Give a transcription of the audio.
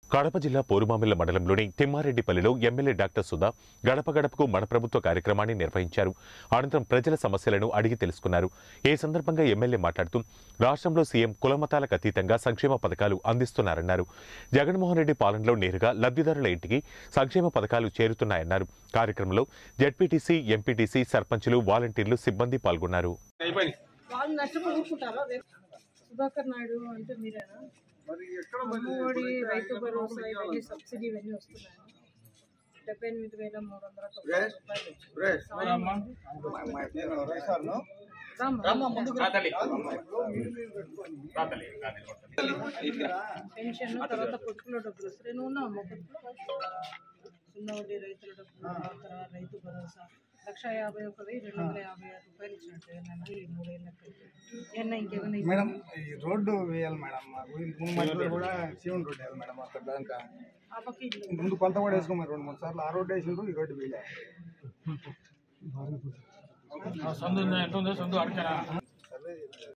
కడప జిల్లా పోరుమామిళ్ల మండలంలోని తిమ్మారెడ్డిపల్లిలో ఎమ్మెల్యే డాక్టర్ సుధా గడపగడపకు మన ప్రభుత్వ కార్యక్రమాన్ని నిర్వహించారు. అనంతరం ప్రజల సమస్యలను అడిగి తెలుసుకున్నారు. ఈ సందర్భంగా ఎమ్మెల్యే మాట్లాడుతూ రాష్ట్రంలో సీఎం కులమతాలకు అతీతంగా సంక్షేమ పథకాలు అందిస్తున్నారన్నారు. జగన్మోహన్ రెడ్డి పాలనలో నేరుగా లబ్ధిదారుల ఇంటికి సంక్షేమ పథకాలు చేరుతున్నాయన్నారు. కార్యక్రమంలో జెడ్పీటీసీ, ఎంపీటీసీ, సర్పంచులు, వాలంటీర్లు, సిబ్బంది పాల్గొన్నారు. అమ్మఒడి, రైతు భరోసా ఇవన్నీ సబ్సిడీ ఇవన్నీ వస్తున్నాయి. 78,390 పెన్షన్, తర్వాత పొట్టుకులో డబ్బులు వస్తాయి. నువ్వు ఉన్నావు చిన్న వడ్డీ రైతుల డబ్బులు, తర్వాత రైతు భరోసా 1,51,256 రూపాయలు ఇచ్చినట్టు ఈ 3 ఏళ్ళకి. మేడం ఈ రోడ్డు వేయాలి మేడం. ముందు కూడా శివన్ రోడ్డు వేయాలి మేడం. అక్కడ దాకా ముందు కొంత కూడా వేసుకోమని 2-3 సార్లు ఆ రోడ్డు వేసిండ్రు, ఈ రోడ్డు వేయాలి.